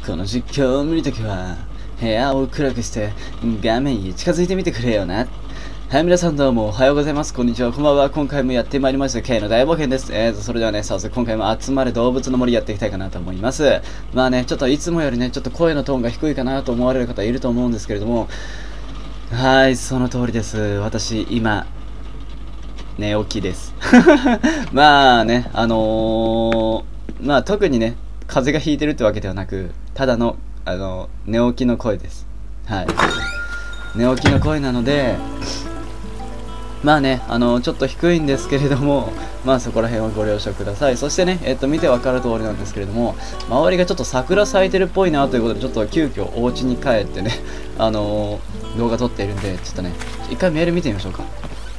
この実況を見るときは、部屋を暗くして画面に近づいてみてくれよな。はい、皆さんどうもおはようございます。こんにちは、こんばんは。今回もやってまいりました、K の大冒険です。それではね、早速今回も集まれ動物の森やっていきたいかなと思います。まあね、ちょっといつもよりね、ちょっと声のトーンが低いかなと思われる方いると思うんですけれども、はい、その通りです。私、今、寝起きです。まあね、まあ特にね、風邪がひいてるってわけではなく、ただの、寝起きの声です。はい。寝起きの声なので、まあね、ちょっと低いんですけれども、まあそこら辺はご了承ください。そしてね、見てわかる通りなんですけれども、周りがちょっと桜咲いてるっぽいなということで、ちょっと急遽お家に帰ってね、動画撮っているんで、ちょっとね、一回メール見てみましょうか。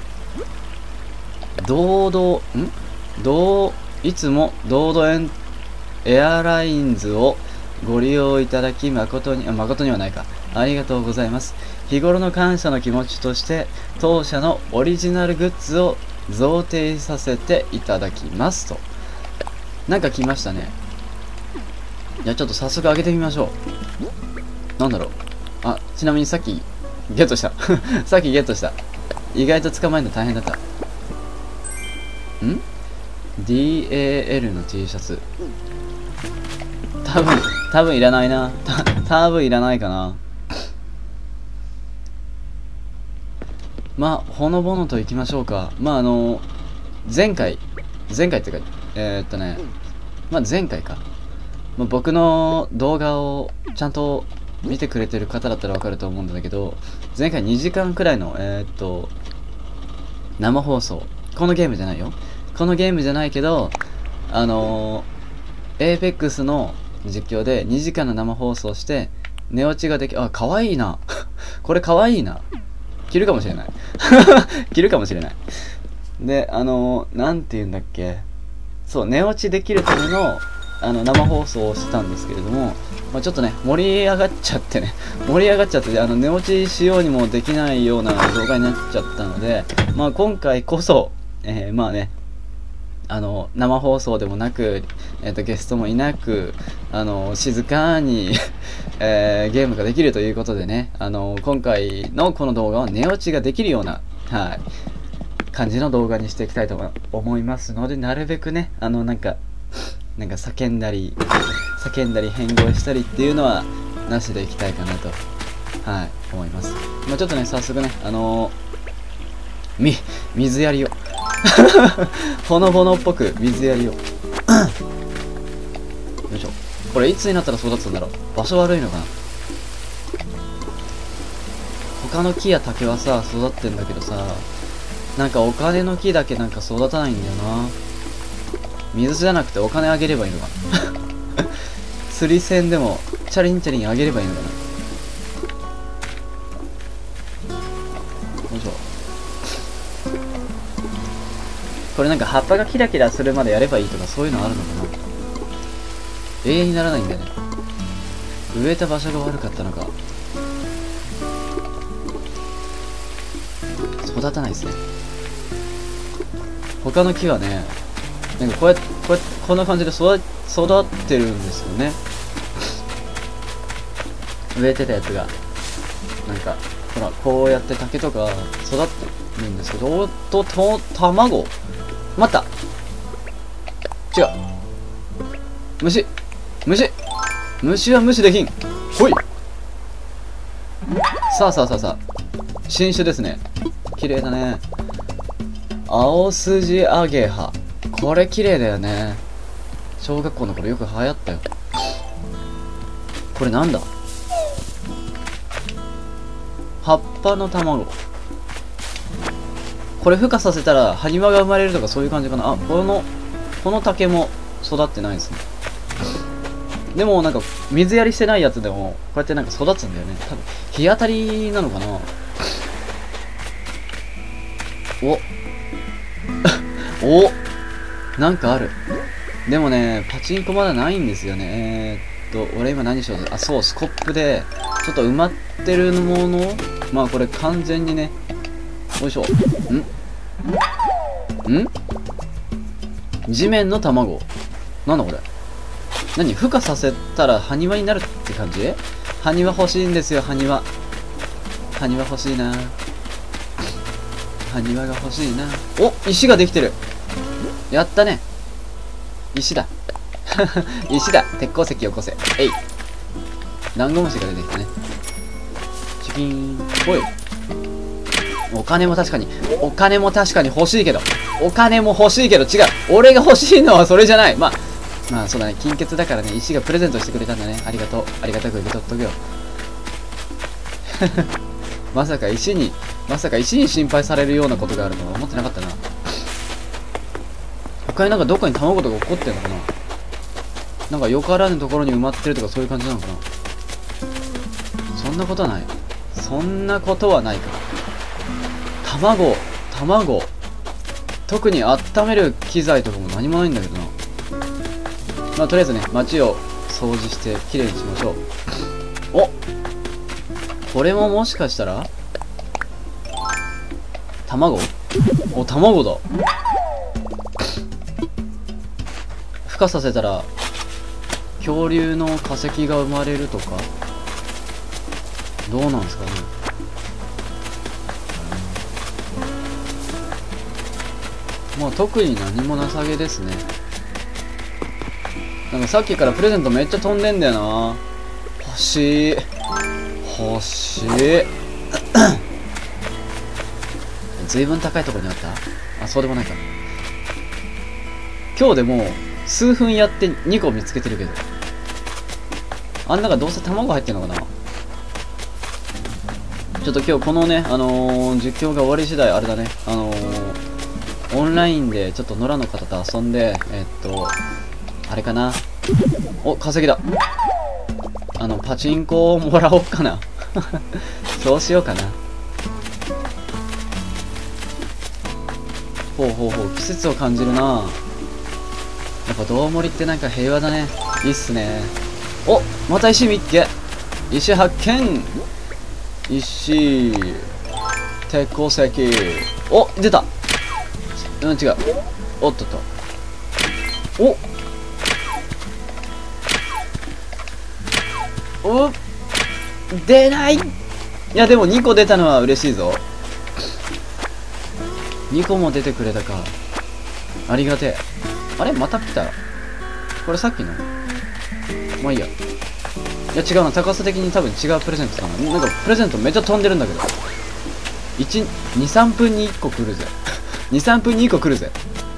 いつもエアラインズをご利用いただき誠にはないか。ありがとうございます。日頃の感謝の気持ちとして、当社のオリジナルグッズを贈呈させていただきますと。なんか来ましたね。じゃあちょっと早速開けてみましょう。なんだろう。あ、ちなみにさっきゲットした。さっきゲットした。意外と捕まえるの大変だった。DAL の T シャツ。多分いらないな。多分いらないかな。まあ、ほのぼのといきましょうか。まあ、前回っていうか、まあ前回か。まあ、僕の動画をちゃんと見てくれてる方だったらわかると思うんだけど、前回2時間くらいの、生放送。このゲームじゃないよ。このゲームじゃないけど、APEX の実況で2時間の生放送して、寝落ちができ、あ、かわいいな。これかわいいな。着るかもしれない。着るかもしれない。で、なんて言うんだっけ。そう、寝落ちできるための、生放送をしてたんですけれども、まあ、ちょっとね、盛り上がっちゃって、寝落ちしようにもできないような動画になっちゃったので、まあ、今回こそ、まあね、生放送でもなく、ゲストもいなく、静かに、ゲームができるということでね、今回のこの動画は寝落ちができるような、はい、感じの動画にしていきたいと思いますので、なるべくね、なんか叫んだり変声したりっていうのは、なしでいきたいかなと、はい、思います。まあ、ちょっとね、早速ね、水やりを。ほのぼのっぽく水やりを。よいしょ。これいつになったら育つんだろう。場所悪いのかな。他の木や竹はさ、育ってんだけどさ、なんかお金の木だけなんか育たないんだよな。水じゃなくてお金あげればいいのかな。釣り線でもチャリンチャリンあげればいいのかな。よいしょ。これなんか葉っぱがキラキラするまでやればいいとかそういうのあるのかな。永遠にならないんだよね。植えた場所が悪かったのか。育たないですね。他の木はね、なんかこんな感じで育ってるんですよね。植えてたやつがなんかほらこうやって竹とか育ってるんですけど、卵待った。違う。虫は無視できん。ほい。さあ。新種ですね。綺麗だね。青筋アゲハ。これ綺麗だよね。小学校の頃よく流行ったよ。これなんだ。葉っぱの卵。これ孵化させたら埴輪が生まれるとかそういう感じかな。あ、この竹も育ってないですね。でもなんか水やりしてないやつでもこうやってなんか育つんだよね。多分日当たりなのかな。おなんかある。でもね、パチンコまだないんですよね。俺今何しようと。あ、そう、スコップでちょっと埋まってるもの。まあこれ完全にね、よいしょ。地面の卵。なんだこれ。 何孵化させたら埴輪になるって感じ？埴輪欲しいんですよ、埴輪。埴輪欲しいな。埴輪が欲しいな。お、石ができてる。やったね。石だ。石だ。鉄鉱石よこせ。えい。ダンゴムシが出てきたね。チキン。おい。お金も確かに欲しいけど。お金も欲しいけど、違う。俺が欲しいのはそれじゃない。まあそうだね。金欠だからね、石がプレゼントしてくれたんだね。ありがとう。ありがたく受け取っとくよ。まさか石に心配されるようなことがあるとは思ってなかったな。他になんかどっかに卵とか起こってんのかな。なんかよからぬところに埋まってるとかそういう感じなのかな。そんなことはない。そんなことはないか。卵。特に温める機材とかも何もないんだけどな。まあとりあえずね、街を掃除してきれいにしましょう。お、これももしかしたら卵？お、卵だ。孵化させたら恐竜の化石が生まれるとかどうなんですかね。まあ特に何もなさげですね。なんかさっきからプレゼントめっちゃ飛んでんだよな。欲しいずいぶん高いところにあった。あ、そうでもないか。今日でもう数分やって2個見つけてるけど、あん中どうせ卵入ってんのかな。ちょっと今日このね、実況が終わり次第あれだね、オンラインでちょっと野良の方と遊んで、あれかな。お、化石だ。パチンコをもらおうかな。そうしようかな。ほう、季節を感じるな。やっぱ道森ってなんか平和だね。いいっすね。お、また石見っけ。石発見。石。鉄鉱石。お、出た。うん、違う。おっとっと。お出ない。いやでも2個出たのは嬉しいぞ。2個も出てくれたか。ありがてえ。あれまた来た。これさっきのまあいいや。いや違うな。高さ的に多分違うプレゼントだな。なんかプレゼントめっちゃ飛んでるんだけど。2、3分に1個来るぜ。2、3分に1個来るぜ。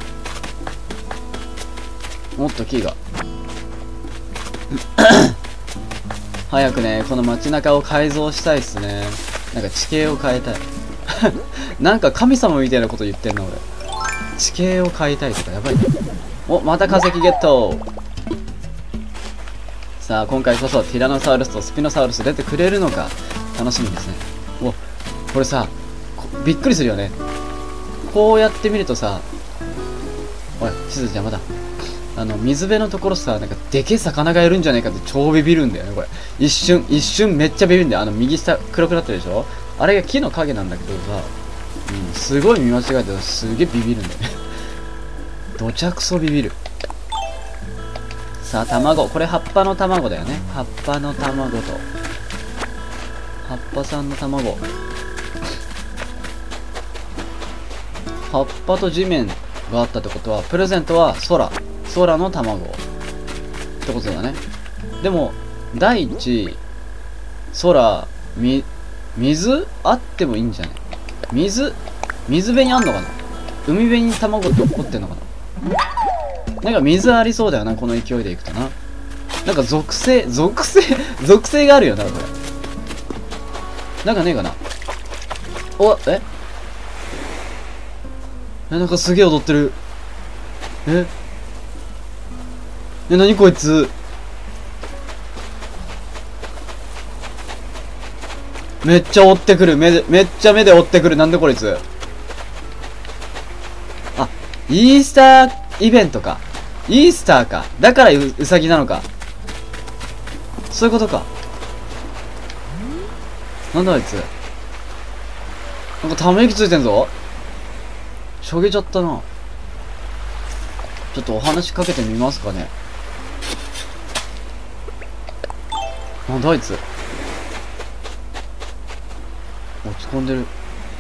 もっとキーが。早くね、この街中を改造したいっすね。なんか地形を変えたい。なんか神様みたいなこと言ってんな俺。地形を変えたいとかやばいね。お、また化石ゲット。さあ今回こそティラノサウルスとスピノサウルス出てくれるのか楽しみですね。お、これさびっくりするよね。こうやって見るとさ、おい地図邪魔だ。水辺のところさ、なんかでけえ魚がいるんじゃないかって超ビビるんだよねこれ。一瞬めっちゃビビるんだよ。右下黒くなってるでしょ。あれが木の影なんだけどさ、すごい見間違えてすげえビビるんだよね。どちゃくそビビる。さあ卵、これ葉っぱの卵だよね。葉っぱの卵と葉っぱさんの卵。葉っぱと地面があったってことはプレゼントは空の卵ってことだね。でも大地空水あってもいいんじゃない。水辺にあんのかな。海辺に卵って起こってんのかな。なんか水ありそうだよなこの勢いでいくとな。なんか属性があるよなこれ。なんかねえかな。お、なんかすげえ踊ってる。なにこいつ。めっちゃ追ってくる。めっちゃ目で追ってくる。なんでこいつ。あ、イースターイベントか。イースターか。だからウサギなのか。そういうことか。なんだあいつ。なんかため息ついてんぞ。しょげちゃったな。ちょっとお話しかけてみますかね。 なんだあいつ。落ち込んでる。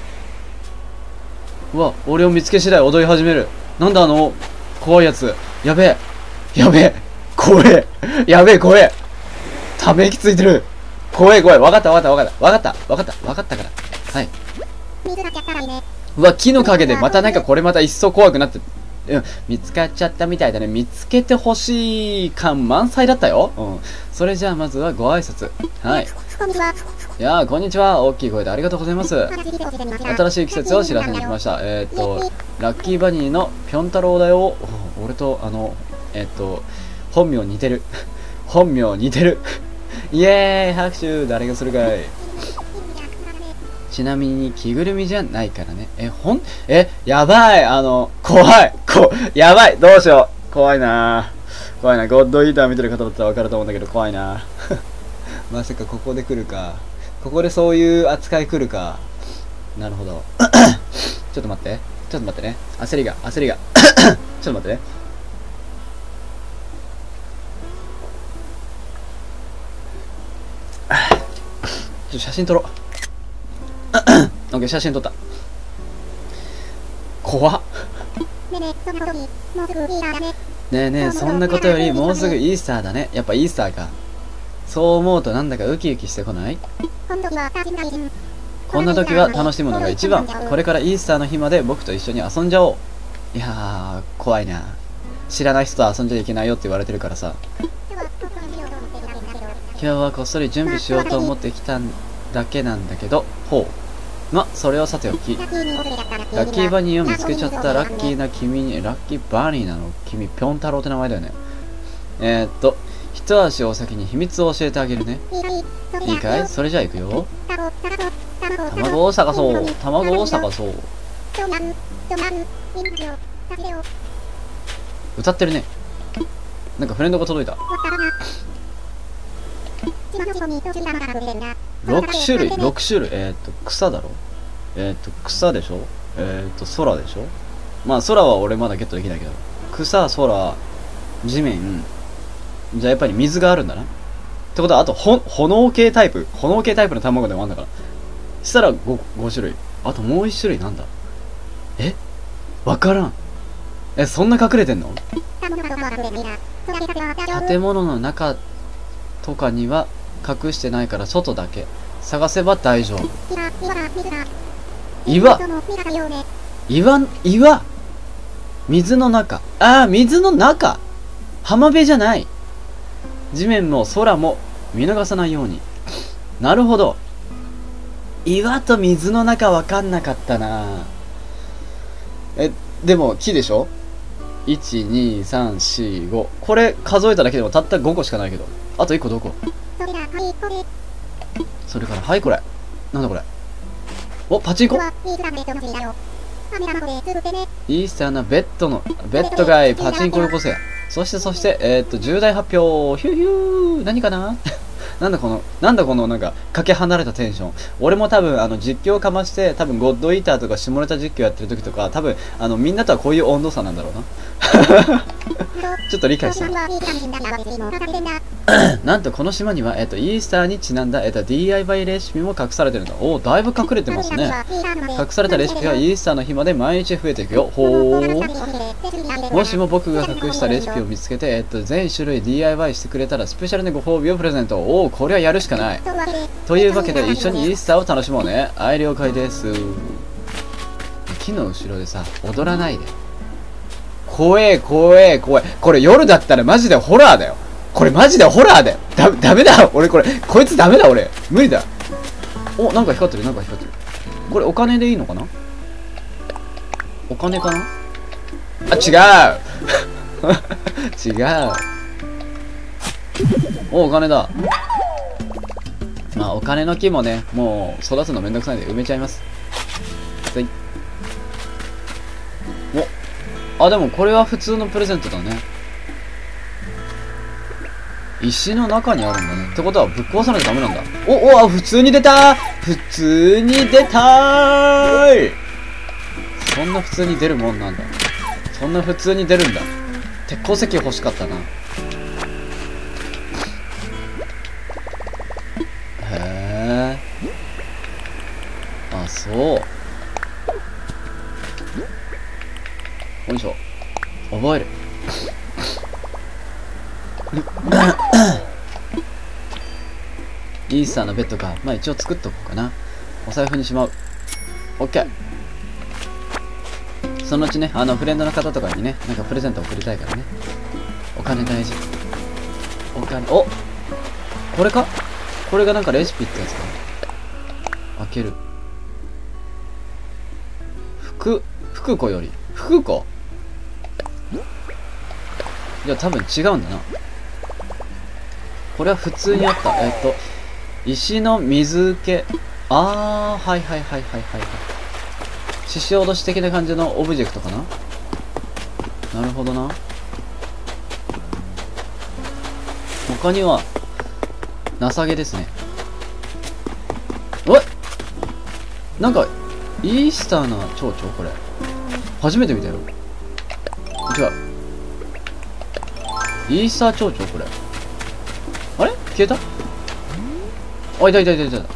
うわ、俺を見つけ次第踊り始める。なんだあの怖いやつ。やべえやべえ怖えやべえ怖え。ため息ついてる。怖え怖え。わかったわかったわかったわかったわかったわかったから。はい。うわ、木の陰でまたなんかこれまた一層怖くなって、うん、見つかっちゃったみたいだね。見つけてほしい感満載だったよ。うん。それじゃあまずはご挨拶。はい。いやー、こんにちは。大きい声でありがとうございます。新しい季節を知らせに来ました。ラッキーバニーのぴょん太郎だよ。俺と、本名似てる。本名似てる。イエーイ拍手誰がするかい。ちなみに着ぐるみじゃないからね。やばい怖いやばいどうしよう怖いなゴッドイーター見てる方だったら分かると思うんだけど、怖いなまさかここで来るか。ここでそういう扱い来るか。なるほどちょっと待ってね。焦りがちょっと待ってね。ちょっと写真撮ろうオッケー、写真撮った。怖っ。ねえねえ、そんなことよりもうすぐイースターだね。やっぱイースターか。そう思うとなんだかウキウキしてこない？こんな時は楽しむのが一番。これからイースターの日まで僕と一緒に遊んじゃおう。いやー、怖いな。知らない人と遊んじゃいけないよって言われてるからさ。今日はこっそり準備しようと思ってきただけなんだけど、それはさておき。ラッキーバニーを見つけちゃったラッキーな君に、ラッキーバニーなの君、ぴょん太郎って名前だよね。一足お先に秘密を教えてあげるね。いいかい？それじゃあ行くよ。卵を探そう。歌ってるね。なんかフレンドが届いた。6種類。草だろ。草でしょ。空でしょ。まあ空は俺まだゲットできないけど、草、空、地面。じゃあやっぱり水があるんだな。ってことはあと炎系タイプの卵でもあるんだから。したら 5種類。あともう1種類なんだ。わからん。そんな隠れてんの？建物の中とかには隠してないから外だけ探せば大丈夫。岩水の中。水の中。浜辺じゃない。地面も空も見逃さないように。なるほど。岩と水の中わかんなかったな。でも木でしょ。 1,2,3,4,5 これ数えただけでもたった5個しかないけど、あと1個どこ？それからはいこれなんだこれ。お、パチンコ。イースターなベッドがいパチンコよこせや。そして重大発表。ヒューヒュー何かななんだこのなんかかけ離れたテンション。俺も多分実況かまして多分ゴッドイーターとか下ネタ実況やってる時とか多分みんなとはこういう温度差なんだろうなちょっと理解したなんとこの島にはイースターにちなんだDIY レシピも隠されてるんだ。おお、だいぶ隠れてますね。隠されたレシピはイースターの日まで毎日増えていくよ。ほー。もしも僕が隠したレシピを見つけて全種類 DIY してくれたらスペシャルでご褒美をプレゼント。おお、これはやるしかない。というわけで一緒にイースターを楽しもうね。はい、了解です。木の後ろでさ踊らないで。怖え。これ夜だったらマジでホラーだよ。ダメだ俺こいつダメだ俺無理だ。お、なんか光ってる。これお金でいいのかな。お金かな。あ、違う違う。お金だ。まあお金の木もねもう育つのめんどくさいんで埋めちゃいます。でもこれは普通のプレゼントだね。石の中にあるんだね。ってことはぶっ壊さないとダメなんだ。普通に出たーい。そんな普通に出るもんなんだ。そんな普通に出るんだ。鉄鉱石欲しかったな。 覚える。イースターのベッドか。まあ一応作っとこうかな。お財布にしまう。オッケー。そのうちね、フレンドの方とかにね、なんかプレゼント送りたいからね。お金大事。お金、お、これか？これがなんかレシピってやつか。開ける。福子より。福子？いや、多分違うんだな。これは普通にあった。石の水受け。あー、はいはいはいはいはい。獅子おどし的な感じのオブジェクトかな。なるほどな。他には、情けですね。おい！なんか、イースターな蝶々これ。初めて見たよ。違う。イースター蝶々これ。あれ消えた？あ、いたいたいたいた。ちょ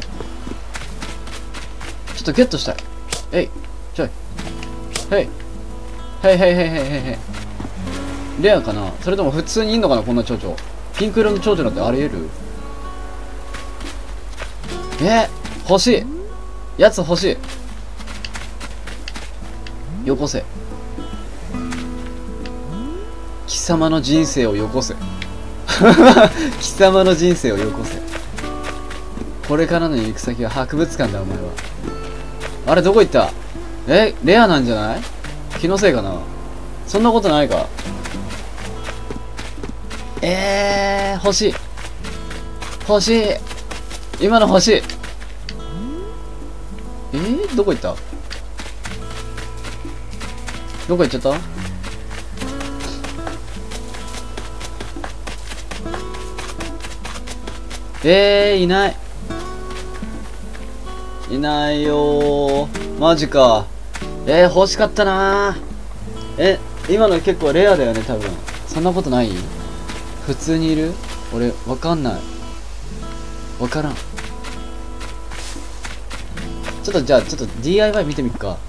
っとゲットしたい。えい。ちょい。へい。へいへいへいへいへい。レアかな？それとも普通にいんのかなこんな蝶々。ピンク色の蝶々なんてあり得る？欲しい。やつ欲しい。よこせ。貴様の人生をよこせ。貴様の人生をよこせ。これからの行く先は博物館だお前は。あれどこ行った？レアなんじゃない？気のせいかな？そんなことないか？欲しい。欲しい。今の欲しい。どこ行った？どこ行っちゃった？いない。いないよー。マジか。欲しかったなー。今の結構レアだよね、多分。そんなことない？普通にいる？俺、わかんない。わからん。ちょっと DIY 見てみっか。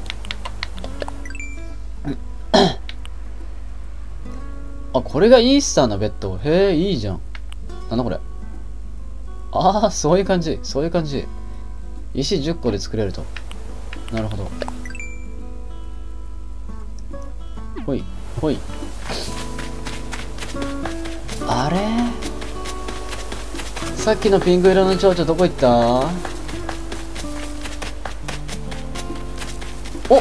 あ、これがイースターのベッド。へえ、いいじゃん。なんだこれ。ああ、そういう感じ。そういう感じ。石10個で作れると。なるほど。ほい、ほい。あれ？さっきのピンク色の蝶々どこ行った？お、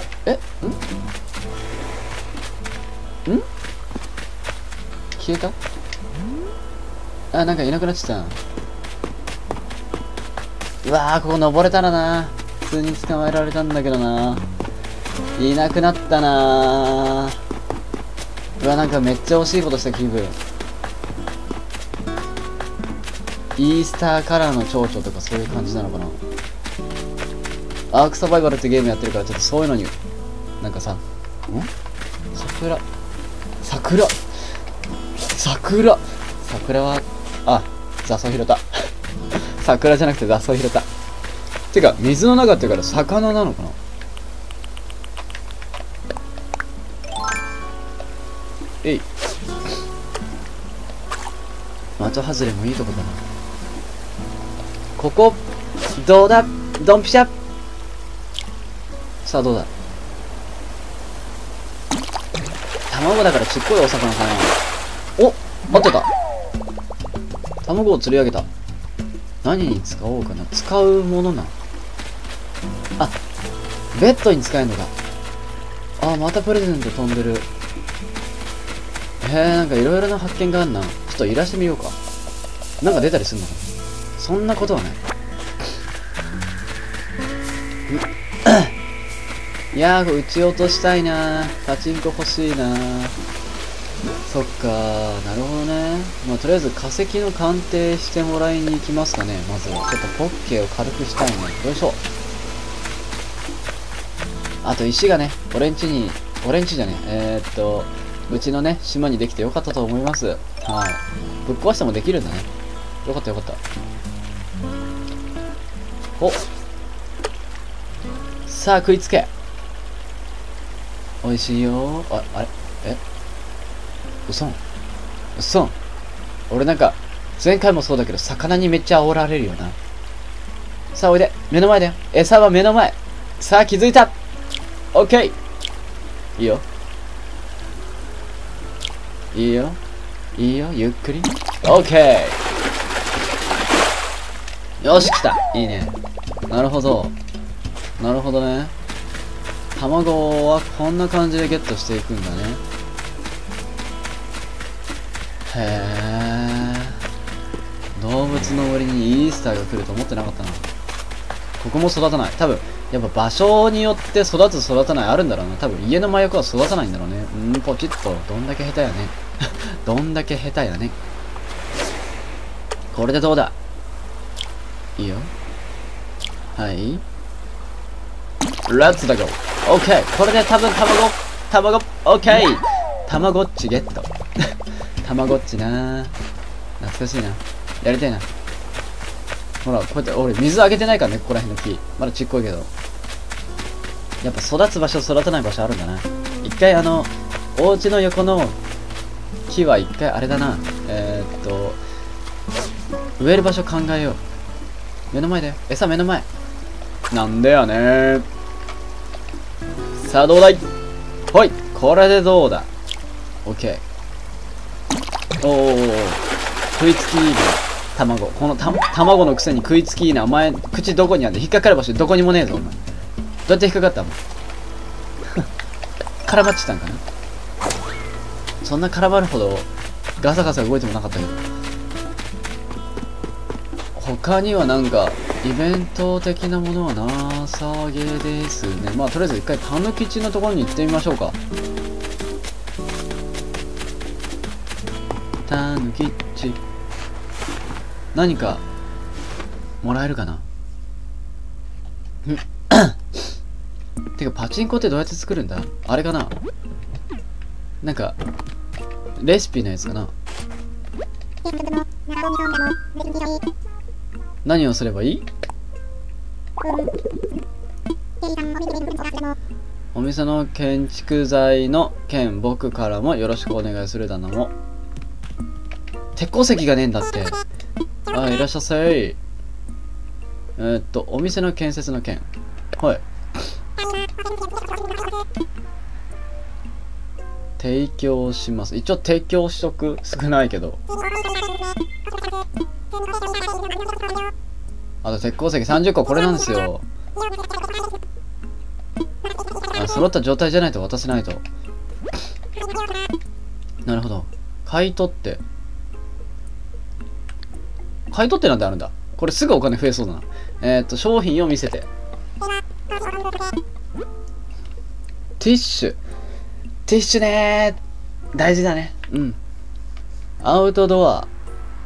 ん消えた？あ、なんかいなくなっちゃった。うわー、ここ登れたらな。普通に捕まえられたんだけどな。いなくなったな。うわ、なんかめっちゃ惜しいことした気分。イースターカラーの蝶々とかそういう感じなのかな。アークサバイバルってゲームやってるからちょっとそういうのになんかさ、桜は、あ、雑草拾った。桜じゃなくて雑草拾った。てか、水の中っていうから魚なのかな？的外れもいいとこだな。ここ、どうだ？ドンピシャ！さあ、どうだ？卵だからちっこいお魚かな。お！合ってた。卵を釣り上げた。何に使おうかな。使うものな。あ、ベッドに使えるのか。あ、またプレゼント飛んでる。なんかいろいろな発見があんな。ちょっといらしてみようか。なんか出たりすんのかな。そんなことはない。いやー、撃ち落としたいなー。パチンコ欲しいなー。そっかー、なるほどね。まあ、とりあえず化石の鑑定してもらいに行きますかね。まずは。ちょっとポッケを軽くしたいね。よいしょ。あと石がね、俺んちじゃねうちのね、島にできてよかったと思います。はい。ぶっ壊してもできるんだね。よかったよかった。お！さあ、食いつけ！美味しいよー。あれ？ 嘘。俺なんか、前回もそうだけど、魚にめっちゃ煽られるよな。さあ、おいで。目の前だよ。餌は目の前。さあ、気づいた。オッケー。いいよ。いいよ。ゆっくり。オッケー。よし、来た。いいね。なるほどね。卵はこんな感じでゲットしていくんだね。へえ。動物の森にイースターが来ると思ってなかったな。ここも育たない。多分、やっぱ場所によって育つ育たないあるんだろうな。多分家の真横は育たないんだろうね。ポチッと。どんだけ下手やね。どんだけ下手やね。これでどうだ。いいよ。はい。レッツだゴー。オッケー。これで多分卵、オッケー。たまごっちゲット。たまごっちなー。懐かしいな。やりたいな。ほら、こうやって俺水あげてないからね、ここら辺の木。まだちっこいけど。やっぱ育つ場所、育たない場所あるんだな。一回お家の横の木は一回あれだな。植える場所考えよう。目の前だよ。餌目の前。なんでやねー。さあ、どうだい。ほい。これでどうだ。オッケー。食いつきいいね。卵。この卵のくせに食いつきいいな。お前、口どこにあんで引っかかる場所どこにもねえぞ、お前。どうやって引っかかったの絡まっちゃったんかな。そんな絡まるほどガサガサ動いてもなかったけど。他にはなんかイベント的なものはなさげですね。まあとりあえず一回たぬきちのところに行ってみましょうか。たぬきち何かもらえるかな。てかパチンコってどうやって作るんだ。あれかな。なんかレシピのやつかな。何をすればいい？お店の建築材の件僕からもよろしくお願いするだなも。鉄鉱石がねえんだって。あ、いらっしゃいせい。お店の建設の件。はい。提供します。一応提供しとく。少ないけど。あと鉄鉱石30個これなんですよ。揃った状態じゃないと渡せないと。なるほど。買い取ってなんてあるんだ。これすぐお金増えそうだな。商品を見せて。ティッシュねー。大事だね。うん。アウトドア。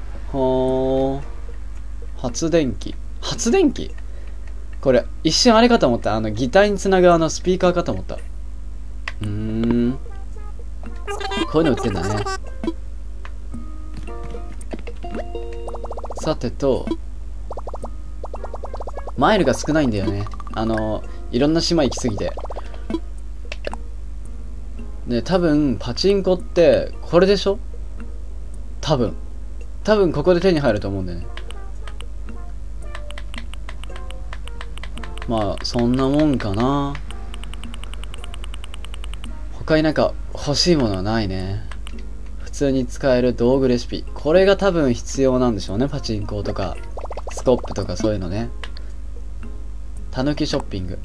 発電機これ、一瞬あれかと思った。ギターにつなぐスピーカーかと思った。こういうの売ってんだね。さてと、マイルが少ないんだよね。いろんな島行きすぎて。で、多分、パチンコって、これでしょ？多分ここで手に入ると思うんだよね。まあそんなもんかな。他になんか欲しいものはないね。普通に使える道具レシピ、これが多分必要なんでしょうね。パチンコとかスコップとかそういうのね。たぬきショッピング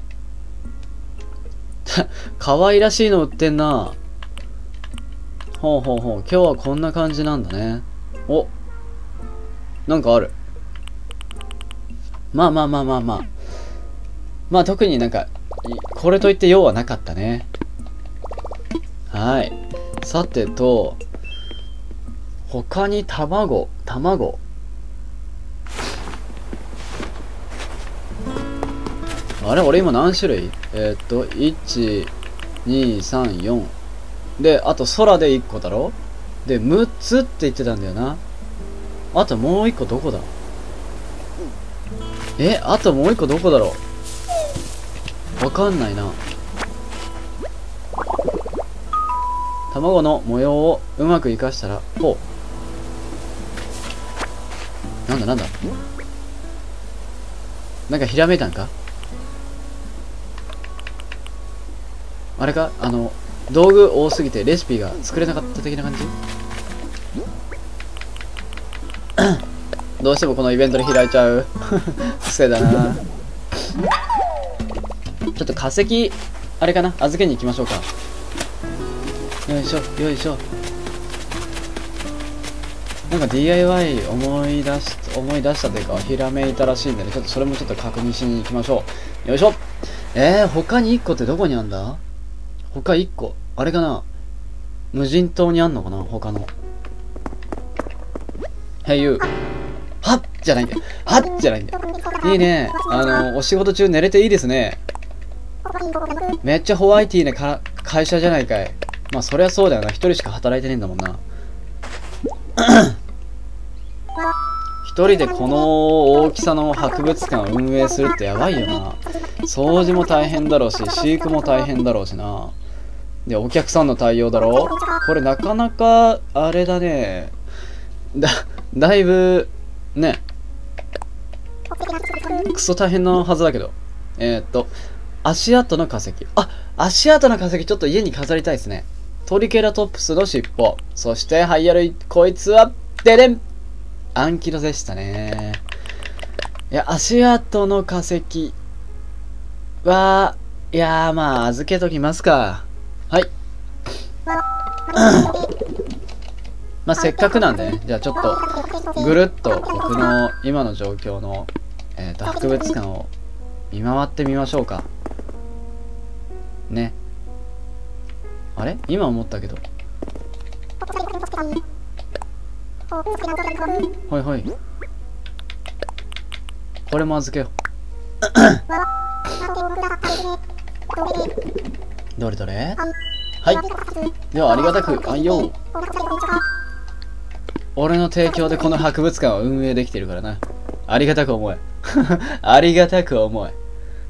可愛らしいの売ってんな。ほう今日はこんな感じなんだね。お、なんかある。まあ特になんかこれといって用はなかったね。はい。さてと、他に卵あれ俺今何種類1、2、3、4で、あと空で1個だろ。で6つって言ってたんだよな。あともう1個どこだ。あともう1個どこだろう。わかんないな。 卵の模様をうまく活かしたら、ほう。なんだなんだ。なんかひらめいたんか？あれか？道具多すぎてレシピが作れなかった的な感じ？どうしてもこのイベントで開いちゃう。癖だな。ちょっと化石、あれかな？預けに行きましょうか。よいしょ、よいしょ。なんか DIY 思い出したというか、ひらめいたらしいんでね、ちょっとそれもちょっと確認しに行きましょう。よいしょ。他に1個ってどこにあんだ？他1個。あれかな？無人島にあんのかな？他の。Hey you。はっじゃないんだよ。はっじゃないんだよ。いいね。お仕事中寝れていいですね。めっちゃホワイティーな会社じゃないかい。まあそりゃそうだよな。一人しか働いてねえんだもんな。一人でこの大きさの博物館を運営するってやばいよな。掃除も大変だろうし、飼育も大変だろうしな。で、お客さんの対応だろ。これなかなか、あれだね。だいぶ、ね。クソ大変なはずだけど。足跡の化石。あ、足跡の化石ちょっと家に飾りたいですね。トリケラトプスの尻尾。そして、ハイヤル、こいつは、ででん！アンキロでしたね。いや、足跡の化石は、いやー、まあ、預けときますか。はい。まあ、せっかくなんでね、じゃあちょっと、ぐるっと僕の今の状況の、博物館を見回ってみましょうか。ね。あれ？今思ったけど。ほいほい。これも預けよう。どれどれ？はい。ではありがたく、あいよう。俺の提供でこの博物館を運営できてるからな。ありがたく思え。ありがたく思え。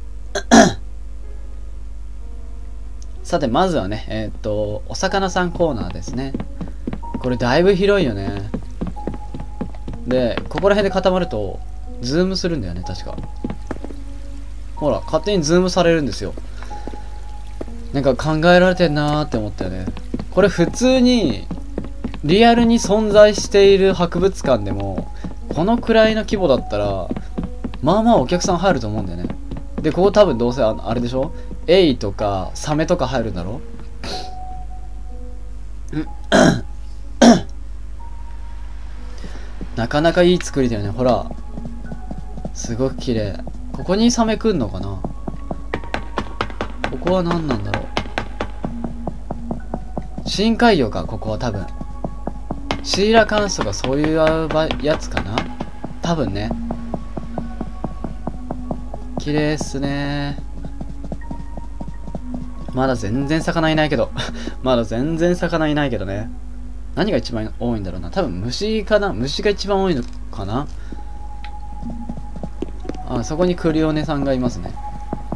さて、まずはね、お魚さんコーナーですね。これだいぶ広いよね。で、ここら辺で固まると、ズームするんだよね、確か。ほら、勝手にズームされるんですよ。なんか考えられてんなーって思ったよね。これ普通に、リアルに存在している博物館でも、このくらいの規模だったら、まあまあお客さん入ると思うんだよね。で、ここ多分どうせあれでしょ？エイとかサメとか入るんだろ？なかなかいい作りだよね。ほら。すごく綺麗。ここにサメ来んのかな？ここは何なんだろう。深海魚か、ここは多分。シーラカンスとかそういうやつかな？多分ね。綺麗っすね。まだ全然魚いないけど。まだ全然魚いないけどね。何が一番多いんだろうな。多分虫かな？虫が一番多いのかな？あ、そこにクリオネさんがいますね。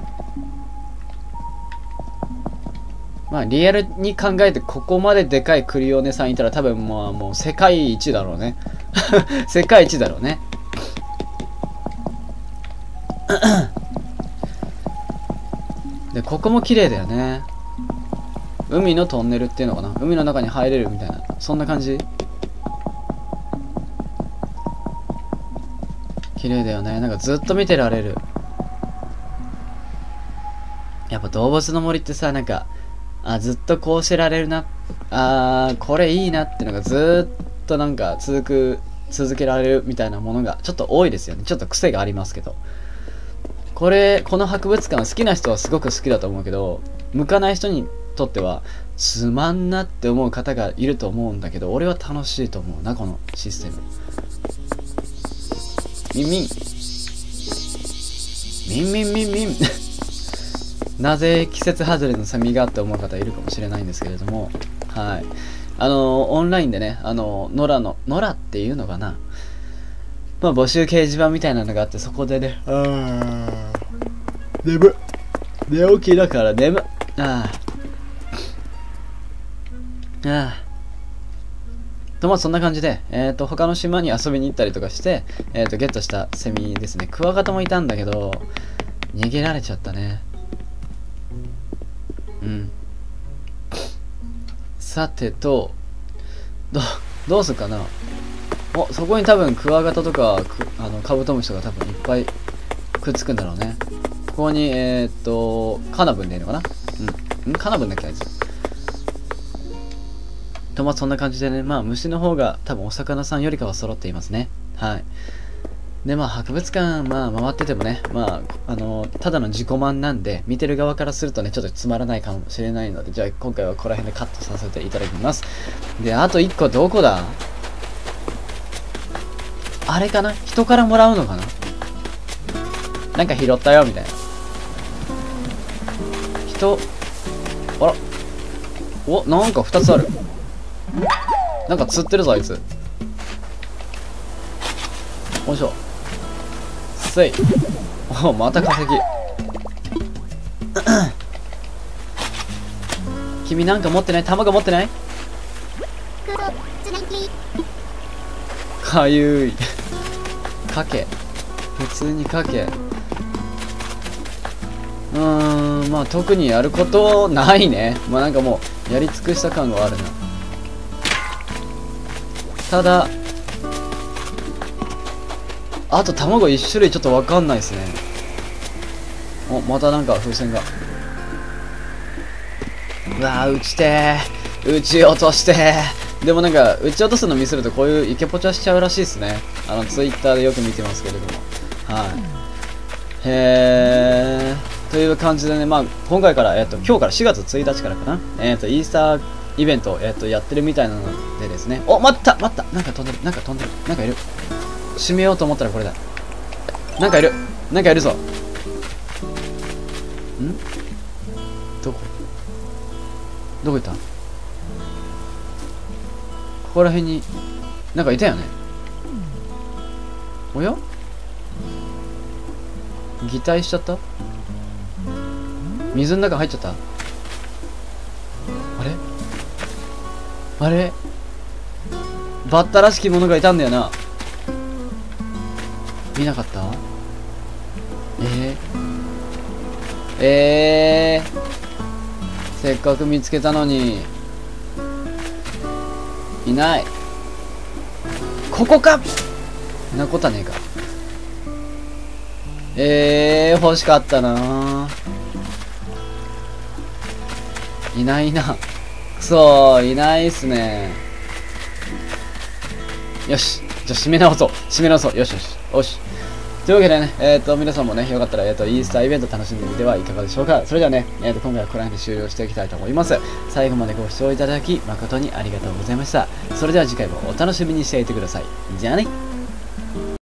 まあリアルに考えてここまででかいクリオネさんいたら多分もう世界一だろうね。世界一だろうね。で、ここも綺麗だよね。海のトンネルっていうのかな？海の中に入れるみたいな。そんな感じ？綺麗だよね。なんかずっと見てられる。やっぱ動物の森ってさ、なんか、ずっとこうしてられるな。これいいなってのがずっとなんか続けられるみたいなものがちょっと多いですよね。ちょっと癖がありますけど。この博物館好きな人はすごく好きだと思うけど、向かない人にとってはつまんなって思う方がいると思うんだけど、俺は楽しいと思うな、このシステム。ミンミンミンミンミンミンなぜ季節外れのセミがって思う方いるかもしれないんですけれども、はい。オンラインでね、ノラっていうのかな。まあ、募集掲示板みたいなのがあって、そこでね、寝起きだからあとまあそんな感じで、他の島に遊びに行ったりとかして、ゲットしたセミですね。クワガタもいたんだけど、逃げられちゃったね。うん。さてと、どうするかな。お、そこに多分クワガタとか、カブトムシとか多分いっぱいくっつくんだろうね。ここに、カナブンでいいのかな。カナブンだっけあいつ。とまあそんな感じでね、まあ虫の方が多分お魚さんよりかは揃っていますね。はい。でまあ博物館まあ回っててもね、まあただの自己満なんで、見てる側からするとねちょっとつまらないかもしれないので、じゃあ今回はここら辺でカットさせていただきます。であと1個どこだ？あれかな？人からもらうのかな？なんか拾ったよみたいな。あら、お、なんか2つある。なんか釣ってるぞあいつ。よいしょ。せい。お、また化石。君なんか持ってない？卵持ってない？かゆい。かけ。普通にかけ。まあ特にやることないね。まあなんかもうやり尽くした感があるな。ただあと卵1種類ちょっとわかんないですね。お、またなんか風船が。うわー、撃ちてー。撃ち落としてー。でもなんか撃ち落とすの見せるとこういうイケポチャしちゃうらしいですね。ツイッターでよく見てますけれども。はい。へー。という感じでね、まあ今回から、今日から4月1日からかな、イースターイベントを、やってるみたいなのでですね。お、待った、なんか飛んでる、なんかいる。閉めようと思ったらこれだ。なんかいるぞ。どこ行った？ここら辺になんかいたよね。おや？擬態しちゃった？水の中入っちゃった？あれバッタらしきものがいたんだよな。見なかった？せっかく見つけたのにいない。ここか。なことはねえか。欲しかったな。いないな。くそー、いないっすね。よし、じゃあ締め直そう。よし。というわけでね、皆さんもね、よかったら、イースターイベント楽しんでみてはいかがでしょうか。それではね、今回はこの辺で終了していきたいと思います。最後までご視聴いただき、誠にありがとうございました。それでは次回もお楽しみにしていてください。じゃあね。